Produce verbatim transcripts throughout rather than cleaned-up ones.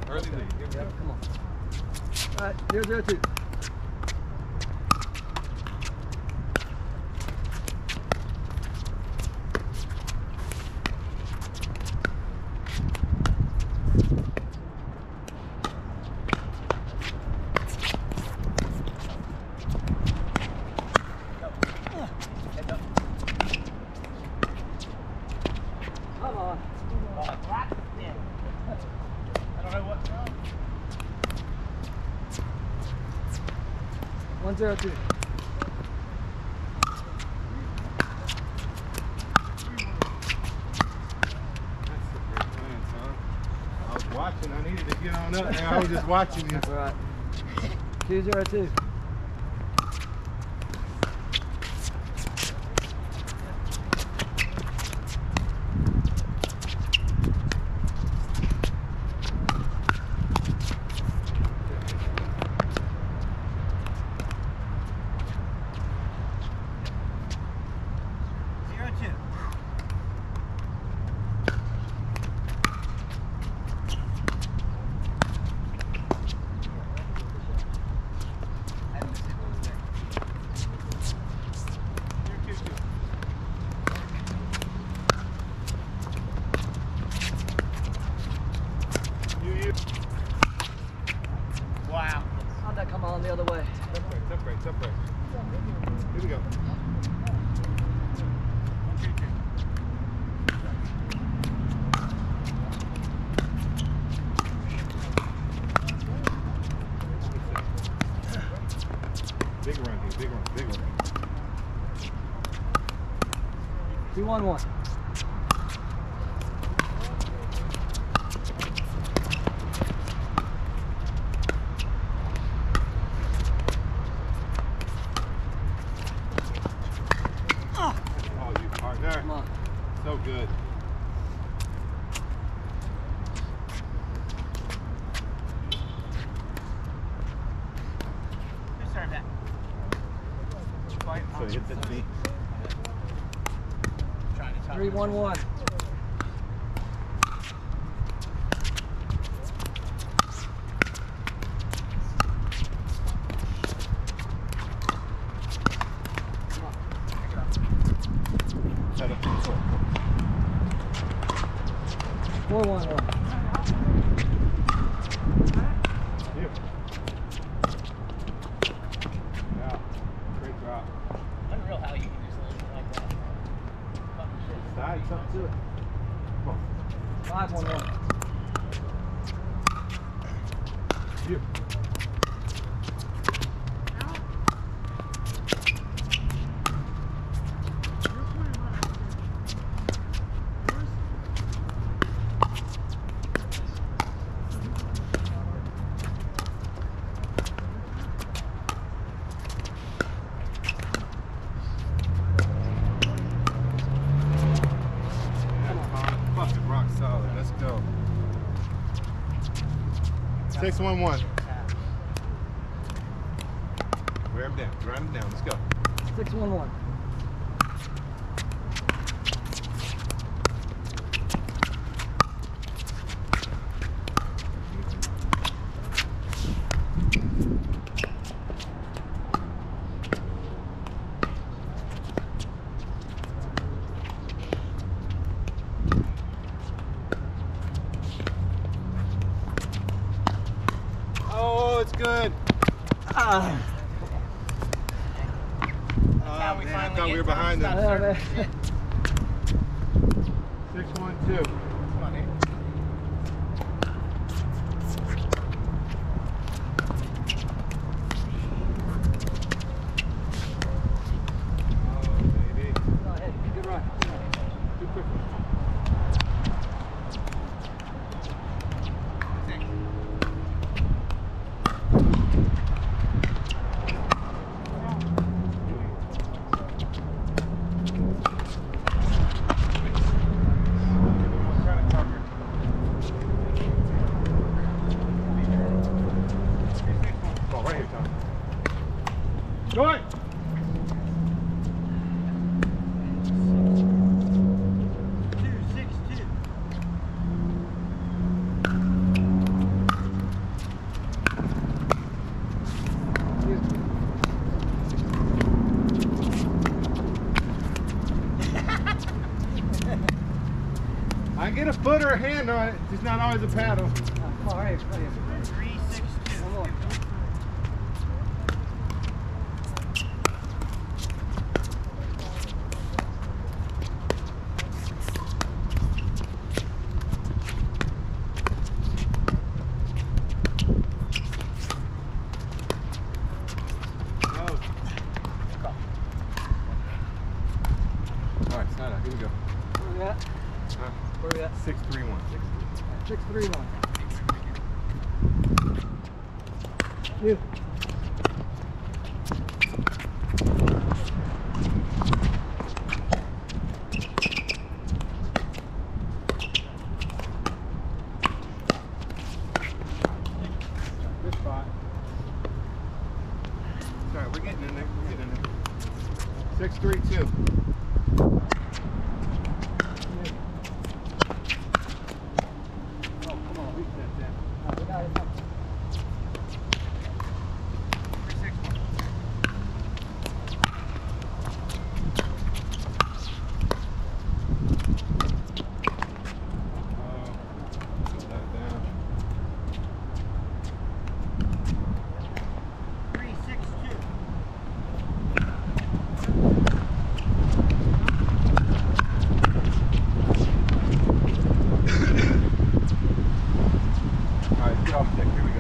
Early lead. Here we Yep, go. come on. All right, zero, zero, two. Come on. I don't know what. One, zero, two. That's a great plan, son. I was watching. I needed to get on up there. I was just watching you. All right. Two, zero, two. Zero two. Wow. How'd that come on the other way? Separate, separate, separate. Here we go. Big run here, big run, big run. Two, one, one. Oh, you partner. Come on. So good. Who served that? So hit the feet. Trying to tell Three, one, one. Set up the control. Four, one, one. Here. Yeah. Great drop. Unreal how you can do something like that. Fucking shit. Side, something to it. Come on. Five, one, one. Here. Fucking rock solid. Let's go. Six one one. Wear him down. Grind him down. Let's go. Six, one, one. Oh, it's good. Ah. Oh, how we man, I finally thought we get were behind Stop them. Yeah, serving man. shit. Six one two. Come on, Nate. Oh, baby. Go ahead. Good run. Too quick. Ball right here, Tom. Go it. Two, six, two. got it. It's not always a paddle. Uh, come on, right here, right here. Three, six, two. One more. All right, sign up. Here we go. Where we at? Huh? Where we at? Six, three, one. Six, three, one. You. Good spot. Sorry, we're getting in there. We're getting in there. Six, three, two. Oh, come on. Reset that. Uh, we got it. Three, six, one. Oh, put that down. Three, six, two. All right, get off stick. Here we go.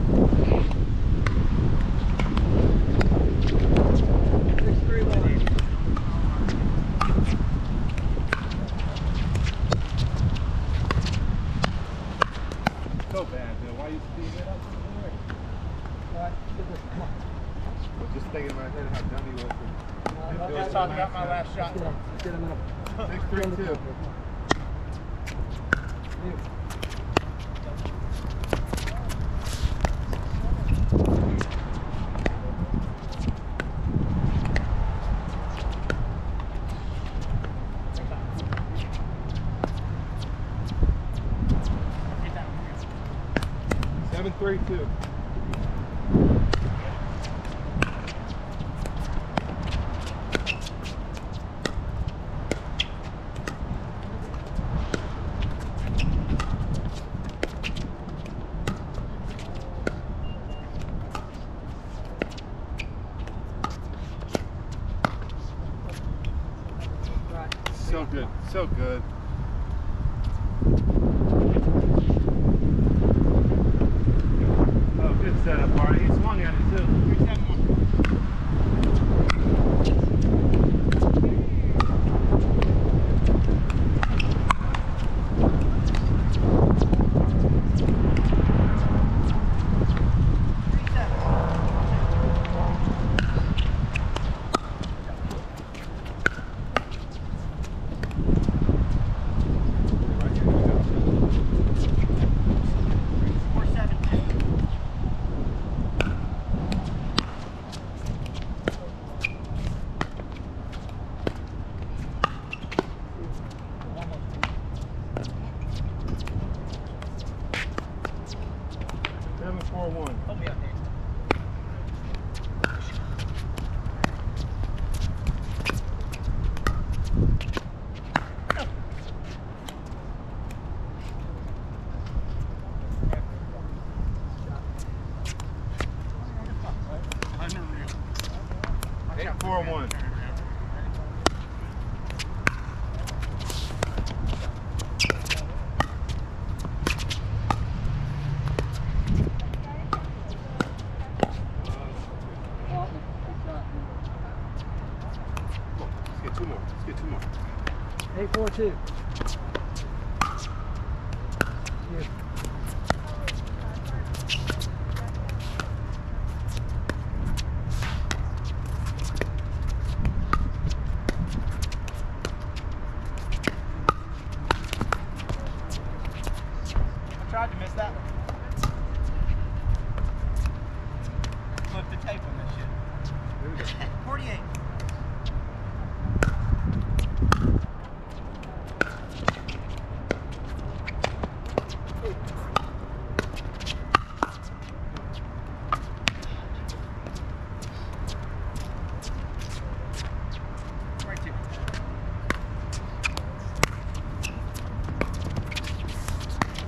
Six, three, one. So bad, Bill. Why you speeding it up? All right, get this. Come on. I was just thinking in my head how dumb he was. for- No, Bill no, was no, talking the about my last shot. Let's get him. Let's get him in a. Six, three, two. You. Seven, three, two. Right. So good. So good. Oh, good setup, Marty. He swung at it too. Three, seven, one. Three, seven. Right here, here we go. Four, seven, two. Seven, four, one. Hold me up, Dave. Eight, four, one. Let's get two more. Let's get two more. Eight, four, two. You. I tried to miss that one. Flip the tape on this shit. Here we go. forty-eight. forty-two.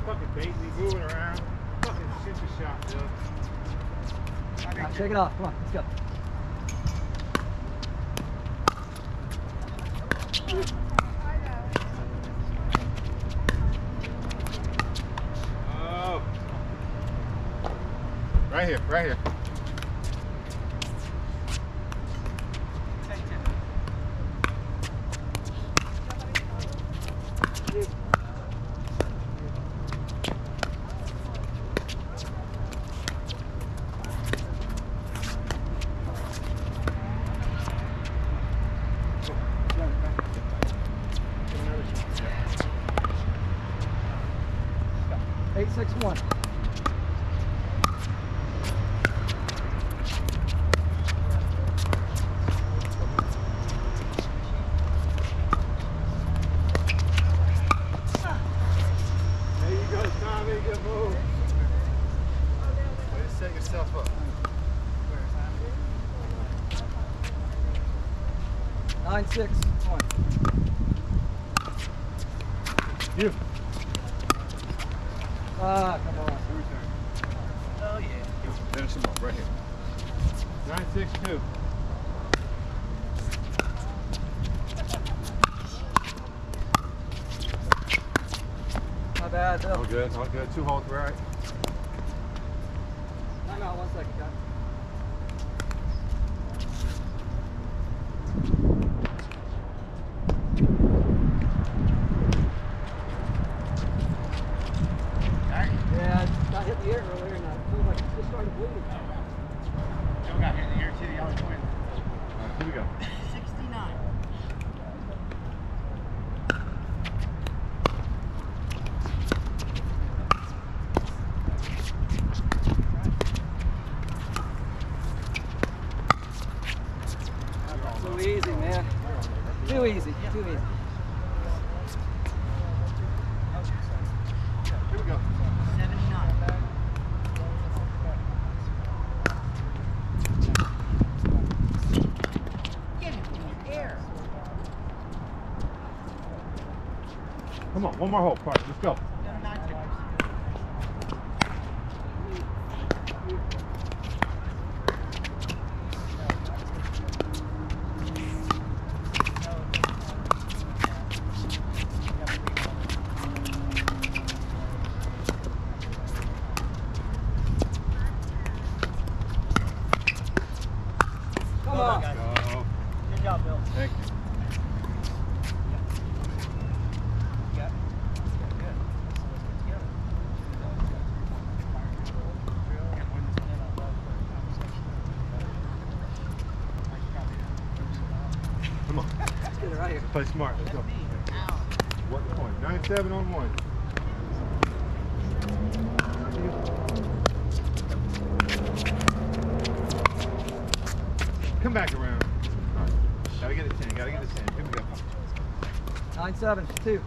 fucking baiting me, moving around. Fucking shit your shot, dude. Right, shake it off. Come on, let's go. Oh. Right here, right here. Eight, six, one. There you go, Tommy. Good move. Way to set yourself up. Nine, six, one. You. Ah, come on. Oh, yeah. Finish him up right here. Nine, six, two. Not bad, Bill. All good, all good. Two holds, right? Time out one second, guys. Yeah, I got hit in the ear earlier and I feel like it just started bleeding. Joe got hit in the ear too, the other twin. All right, here we go. sixty-nine. Too easy, man. Too easy, too easy. Here we go. seventy-nine. Get it in the air. Come on, one more hold, Park. Let's go. nine six. Come on. Go. Good job, Bill. Thank you. Yeah. Come on. Let's get it right here. Play smart. Let's go. What point? Nine seven on one. Come back around. All right. Gotta get a ten. Gotta get a ten. Here we go. Nine, seven, two.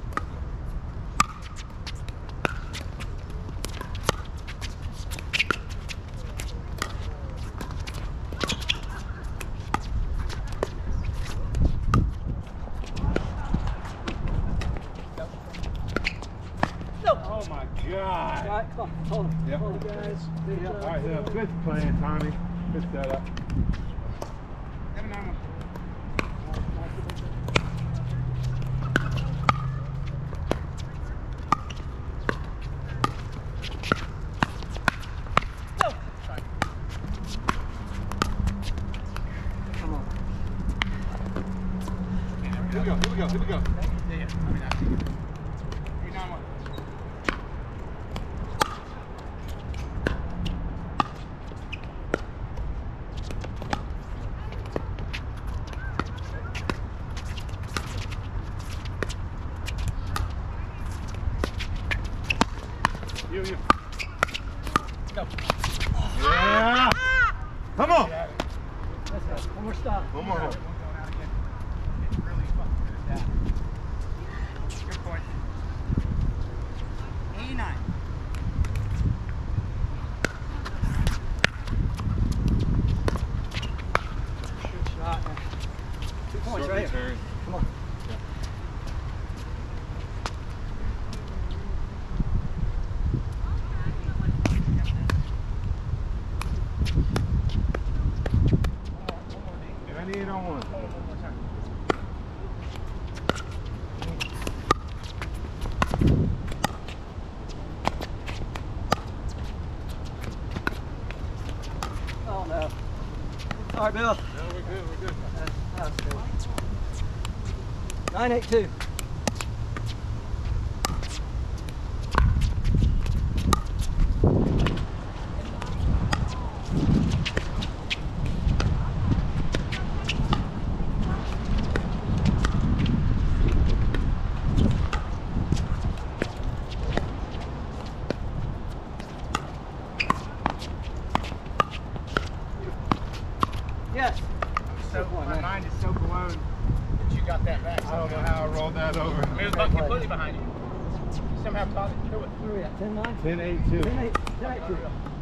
Oh my God. Right, come on, hold him. Yep. Hold it, guys. Good All job. right, yeah, good playing, Tommy. Good setup. Come on. Here we go. Here we go. Here we go. Yeah, yeah. I mean, that's three nine one. You, you. Go. Yeah. Come on. Let's go. One more stop. One more hold. Good point. eighty-nine. Good shot, man. Two points Short right here. return. Come on. All right, Bill. No, we're good, we're good. Uh, that was good. nine eight two. Yes. So my mind is so blown that you got that back. I don't know how I rolled that over. I mean, it was like completely behind you. You somehow caught it. Kill it. Where are we at? ten nine? ten eight two. ten eight. ten eight two.